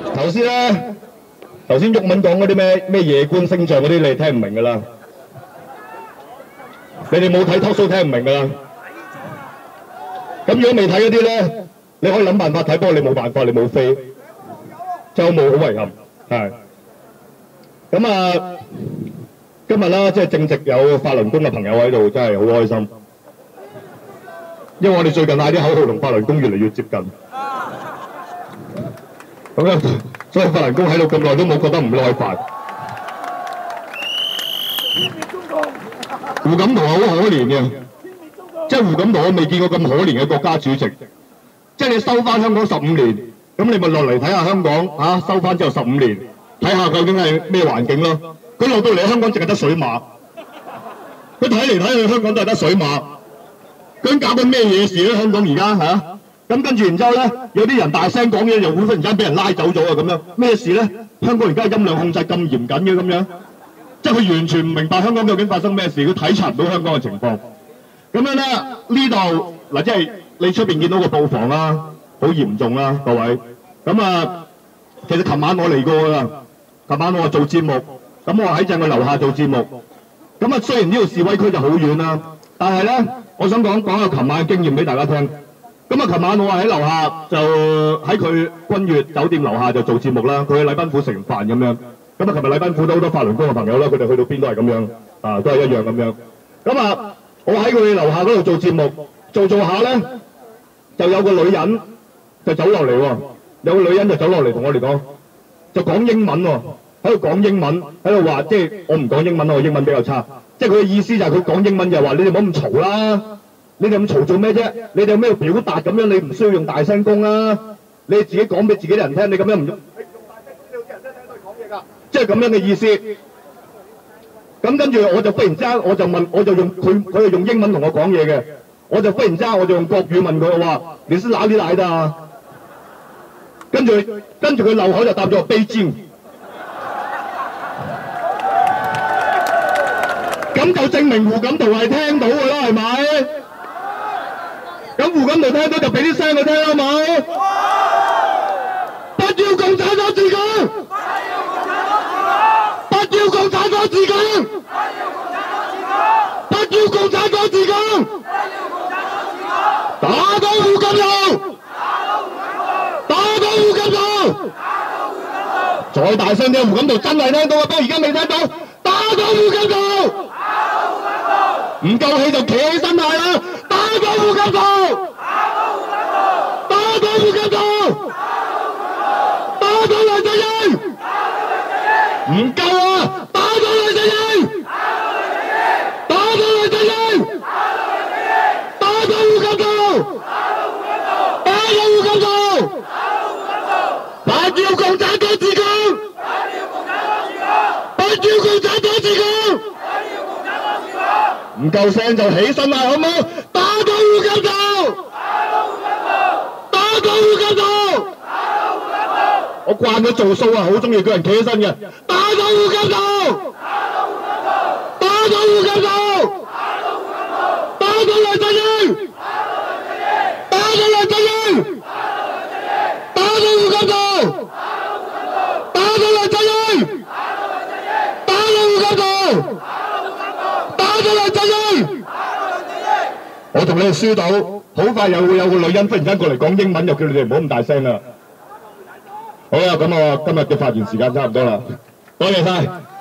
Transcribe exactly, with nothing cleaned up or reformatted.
頭先咧，頭先毓民講嗰啲咩咩夜觀星象嗰啲，你哋聽唔明㗎啦。你哋冇睇 talk show 聽唔明㗎啦。咁如果未睇嗰啲咧，你可以諗辦法睇，不過你冇辦法，你冇飛，真係冇好遺憾，係。咁啊，今日啦，即係正值有法輪功嘅朋友喺度，真係好開心。因為我哋最近嗌啲口號同法輪功越嚟越接近。咁樣，所以法輪功喺度咁耐都冇覺得唔耐煩。胡錦濤係好可憐嘅，即係胡錦濤我未見過咁可憐嘅國家主席。即係你收翻香港十五年，咁你咪落嚟睇下香港嚇、啊、收翻之後十五年，睇下究竟係咩環境咯。佢落到嚟香港淨係得水馬，佢睇嚟睇去香港都係得水馬。究竟搞緊咩嘢事咧？香港而家嚇？咁跟住然之後咧，有啲人大聲講嘢，又忽然間俾人拉走咗啊！咁樣咩事咧？香港而家音量控制咁嚴謹嘅咁樣，即係佢完全唔明白香港究竟發生咩事，佢體察唔到香港嘅情況。咁樣咧，呢度嗱，即係你出邊見到個布防啦，好嚴重啦，各位。咁啊，其實琴晚我嚟過㗎啦，琴晚我做節目，咁我喺正佢樓下做節目。咁啊，雖然呢度示威區就好遠啦，但係咧，我想講講下琴晚嘅經驗俾大家聽。咁啊，琴晚我喺樓下就喺佢君悅酒店樓下就做節目啦。佢喺禮賓府食完飯咁樣。咁啊，琴日禮賓府都好多法輪功嘅朋友啦，佢哋去到邊都係咁樣，啊，都係一樣咁樣。咁啊，我喺佢樓下嗰度做節目，做做下咧，就有個女人就走落嚟喎，有個女人就走落嚟同我哋講，就講英文喎，喺度講英文，喺度話即係我唔講英文，我英文比較差，即係佢嘅意思就係佢講英文就係話你哋唔好咁嘈啦。你哋咁嘈做咩啫？你哋有咩表達咁樣？你唔需要用大聲公啦，你自己講俾自己啲人聽。你咁樣唔用，你用大聲公，你有啲人聽到你講嘢㗎，即係咁樣嘅意思。咁跟住我就忽然之間，我就問，我就用佢，佢係用英文同我講嘢嘅，我就忽然之間我就用國語問佢，我話你是哪裡來的啊？跟住跟住佢漏口就答咗我北京。咁就證明胡錦濤係聽到㗎啦，係咪？咁胡錦濤聽到就俾啲聲佢聽啦，係咪？不要共產黨治港！不要共產黨治港！不要共產黨治港！打倒胡錦濤！打倒胡錦濤！再大聲啲，胡錦濤真係聽到啊，不過而家未聽到。打倒胡錦濤！唔夠氣就企起身嗌啦！打倒胡錦濤！打倒胡錦濤！打倒梁振英！唔夠啊！打倒梁振英！打倒梁振英！打倒胡錦濤！打倒胡錦濤！不要共產黨治港！不要共產黨治港！唔夠聲就起身啦，好唔好？打倒胡錦濤！打倒胡錦濤！我慣咗做 show 啊，好中意叫人企起身嘅。打倒胡錦濤！打倒胡錦濤！打倒梁振英！打倒梁振英！打倒胡錦濤！打倒梁振英！打倒胡錦濤！打倒梁振英！我同你哋輸到，好快又會有個女人忽然間過嚟講英文，又叫你哋唔好咁大聲啦。好啦，咁我今日嘅發言時間差唔多啦，多謝晒。